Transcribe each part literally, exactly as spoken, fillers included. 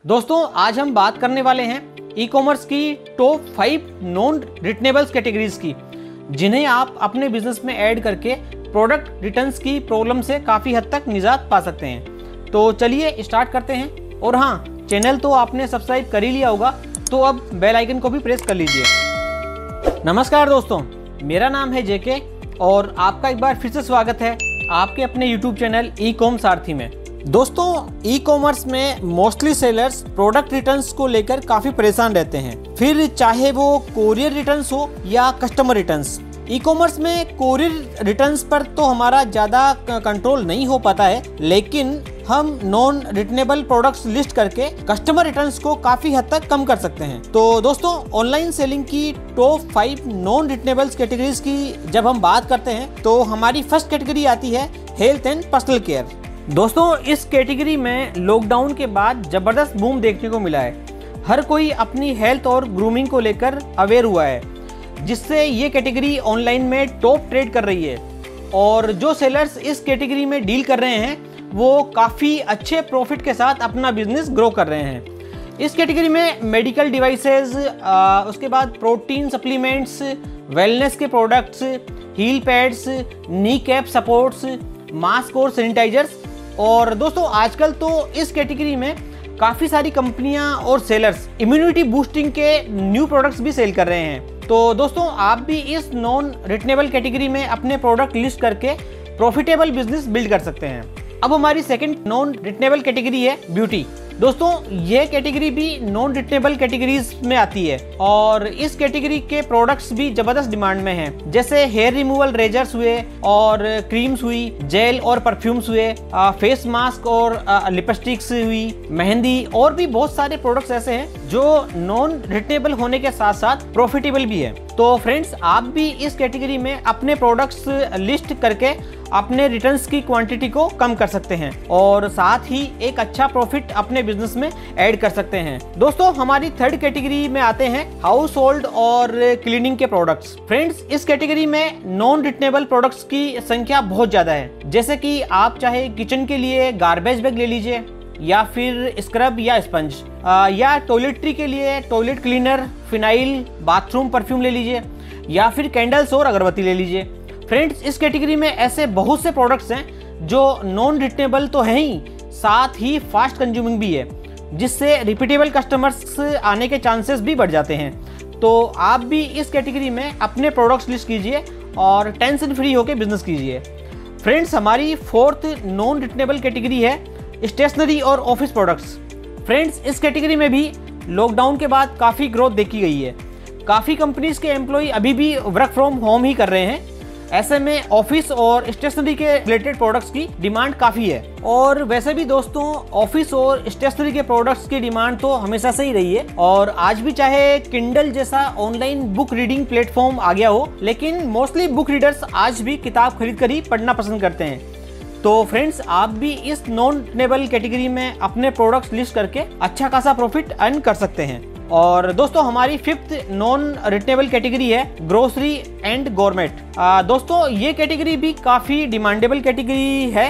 दोस्तों आज हम बात करने वाले हैं ई कॉमर्स की top five non returnables categories की, जिन्हें आप अपने बिजनेस में ऐड करके प्रोडक्ट रिटर्न्स की प्रॉब्लम से काफ़ी हद तक निजात पा सकते हैं। तो चलिए स्टार्ट करते हैं। और हाँ, चैनल तो आपने सब्सक्राइब कर ही लिया होगा, तो अब बेल आइकन को भी प्रेस कर लीजिए। नमस्कार दोस्तों, मेरा नाम है जेके और आपका एक बार फिर से स्वागत है आपके अपने YouTube channel e com Sarathi में। दोस्तों ई कॉमर्स में मोस्टली सेलर्स प्रोडक्ट रिटर्न्स को लेकर काफ़ी परेशान रहते हैं, फिर चाहे वो कोरियर रिटर्न्स हो या कस्टमर रिटर्न्स। ई कॉमर्स में कोरियर रिटर्न्स पर तो हमारा ज़्यादा कंट्रोल नहीं हो पाता है, लेकिन हम नॉन रिटर्नेबल प्रोडक्ट्स लिस्ट करके कस्टमर रिटर्न्स को काफ़ी हद तक कम कर सकते हैं। तो दोस्तों ऑनलाइन सेलिंग की top five non returnables categories की जब हम बात करते हैं तो हमारी फर्स्ट कैटेगरी आती है हेल्थ एंड पर्सनल केयर। दोस्तों इस कैटेगरी में लॉकडाउन के बाद ज़बरदस्त बूम देखने को मिला है। हर कोई अपनी हेल्थ और ग्रूमिंग को लेकर अवेयर हुआ है, जिससे ये कैटेगरी ऑनलाइन में टॉप ट्रेड कर रही है। और जो सेलर्स इस कैटेगरी में डील कर रहे हैं वो काफ़ी अच्छे प्रॉफिट के साथ अपना बिजनेस ग्रो कर रहे हैं। इस कैटेगरी में मेडिकल डिवाइसेस, उसके बाद प्रोटीन सप्लीमेंट्स, वेलनेस के products, heel pads, knee cap supports, mask और सैनिटाइजर्स। और दोस्तों आजकल तो इस कैटेगरी में काफ़ी सारी कंपनियां और सेलर्स इम्यूनिटी बूस्टिंग के न्यू प्रोडक्ट्स भी सेल कर रहे हैं। तो दोस्तों आप भी इस नॉन रिटर्नेबल कैटेगरी में अपने प्रोडक्ट लिस्ट करके प्रॉफिटेबल बिजनेस बिल्ड कर सकते हैं। अब हमारी सेकंड नॉन रिटर्नेबल कैटेगरी है ब्यूटी। दोस्तों ये कैटेगरी भी नॉन रिटर्नेबल कैटेगरीज में आती है और इस कैटेगरी के प्रोडक्ट्स भी जबरदस्त डिमांड में हैं, जैसे हेयर रिमूवल रेजर्स हुए और क्रीम्स हुई, जेल और परफ्यूम्स हुए, फेस मास्क और लिपस्टिक्स हुई, मेहंदी और भी बहुत सारे प्रोडक्ट्स ऐसे हैं जो नॉन रिटर्नेबल होने के साथ साथ प्रॉफिटेबल भी है। तो फ्रेंड्स आप भी इस कैटेगरी में अपने प्रोडक्ट्स लिस्ट करके अपने रिटर्न्स की क्वांटिटी को कम कर सकते हैं और साथ ही एक अच्छा प्रॉफिट अपने बिजनेस में ऐड कर सकते हैं। दोस्तों हमारी थर्ड कैटेगरी में आते हैं हाउस होल्ड और क्लीनिंग के प्रोडक्ट्स। फ्रेंड्स इस कैटेगरी में नॉन रिटर्नेबल प्रोडक्ट्स की संख्या बहुत ज्यादा है, जैसे कि आप चाहे किचन के लिए गार्बेज बैग ले लीजिए, या फिर स्क्रब या स्पंज, आ, या टॉयलेटरी के लिए toilet cleaner, phenyl, bathroom perfume ले लीजिए, या फिर कैंडल्स और अगरबत्ती ले लीजिए। फ्रेंड्स इस कैटेगरी में ऐसे बहुत से प्रोडक्ट्स हैं जो नॉन रिटर्नेबल तो है ही, साथ ही फास्ट कंज्यूमिंग भी है, जिससे रिपीटेबल कस्टमर्स आने के चांसेस भी बढ़ जाते हैं। तो आप भी इस कैटेगरी में अपने प्रोडक्ट्स लिस्ट कीजिए और टेंशन फ्री होकर बिजनेस कीजिए। फ्रेंड्स हमारी फोर्थ नॉन रिटर्नेबल कैटेगरी है स्टेशनरी और ऑफिस प्रोडक्ट्स। फ्रेंड्स इस कैटेगरी में भी लॉकडाउन के बाद काफ़ी ग्रोथ देखी गई है। काफ़ी कंपनीज के एम्प्लॉय अभी भी वर्क फ्रॉम होम ही कर रहे हैं, ऐसे में ऑफिस और स्टेशनरी के रिलेटेड प्रोडक्ट्स की डिमांड काफ़ी है। और वैसे भी दोस्तों ऑफिस और स्टेशनरी के प्रोडक्ट्स की डिमांड तो हमेशा से ही रही है, और आज भी चाहे किंडल जैसा ऑनलाइन बुक रीडिंग प्लेटफॉर्म आ गया हो, लेकिन मोस्टली बुक रीडर्स आज भी किताब खरीद कर ही पढ़ना पसंद करते हैं। तो फ्रेंड्स आप भी इस नॉन रिटर्नेबल कैटेगरी में अपने प्रोडक्ट्स लिस्ट करके अच्छा खासा प्रॉफिट अर्न कर सकते हैं। और दोस्तों हमारी फिफ्थ नॉन रिटर्नेबल कैटेगरी है ग्रोसरी एंड गवर्नमेंट। दोस्तों ये कैटेगरी भी काफ़ी डिमांडेबल कैटेगरी है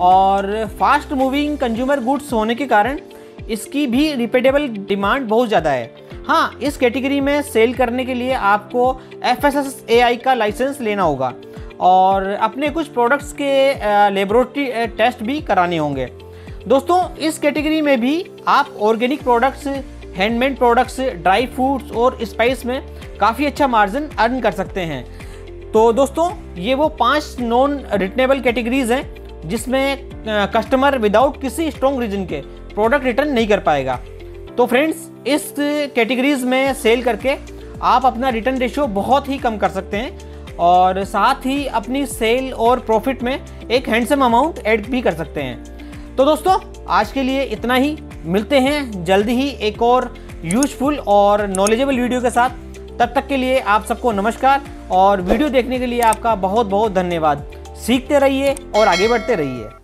और फास्ट मूविंग कंज्यूमर गुड्स होने के कारण इसकी भी रिपीटेबल डिमांड बहुत ज़्यादा है। हाँ, इस कैटेगरी में सेल करने के लिए आपको F S S A I का लाइसेंस लेना होगा और अपने कुछ प्रोडक्ट्स के लेबोरेटरी टेस्ट भी कराने होंगे। दोस्तों इस कैटेगरी में भी आप organic products, handmade products, dry fruits और स्पाइस में काफ़ी अच्छा मार्जिन अर्न कर सकते हैं। तो दोस्तों ये वो पांच नॉन रिटर्नेबल कैटेगरीज हैं जिसमें कस्टमर विदाउट किसी स्ट्रॉन्ग रीजन के प्रोडक्ट रिटर्न नहीं कर पाएगा। तो फ्रेंड्स इस कैटेगरीज में सेल करके आप अपना रिटर्न रेशियो बहुत ही कम कर सकते हैं और साथ ही अपनी सेल और प्रॉफिट में एक हैंडसम अमाउंट ऐड भी कर सकते हैं। तो दोस्तों आज के लिए इतना ही, मिलते हैं जल्दी ही एक और यूजफुल और नॉलेजेबल वीडियो के साथ। तब तक के लिए आप सबको नमस्कार और वीडियो देखने के लिए आपका बहुत बहुत धन्यवाद। सीखते रहिए और आगे बढ़ते रहिए।